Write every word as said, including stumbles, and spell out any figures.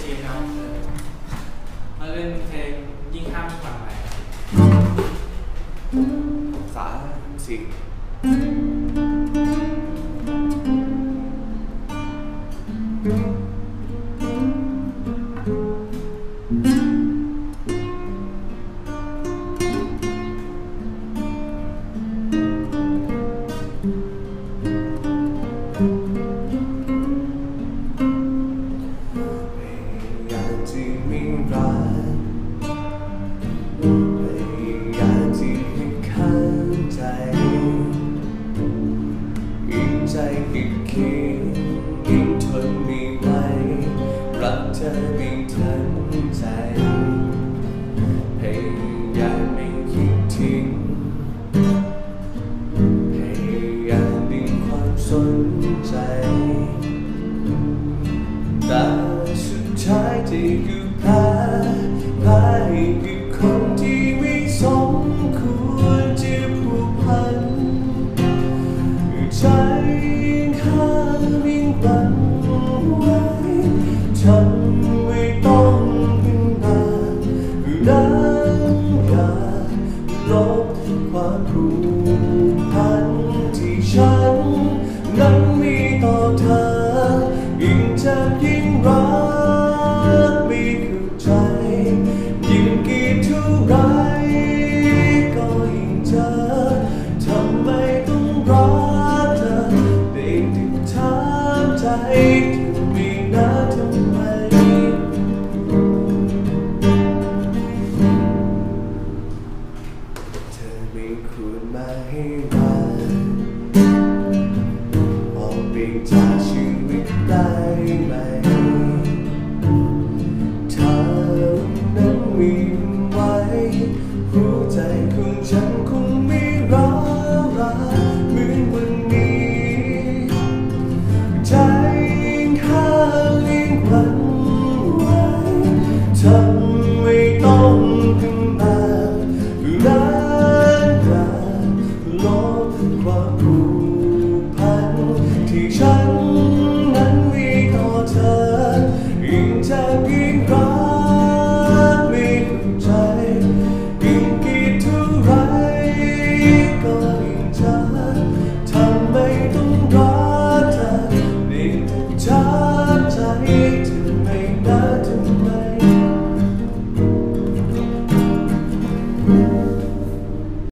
ครับมาเล่นเพลงยิ่งข้ามฝันไหมสามสี่ที่มีรักพยายามที่ให้เข้าใจยิ่งใจผิดคิดยิ่งทนไม่ไหวรักเธอยิ่งทั้งใจพยายามไม่คิดทิ้งพยายามดึงความสนใจแต่สุดท้ายที่คือแพ้แพ้คือคนที่ไม่สมควรจะผูกพันใจข้ายิ่งหวั่นไหว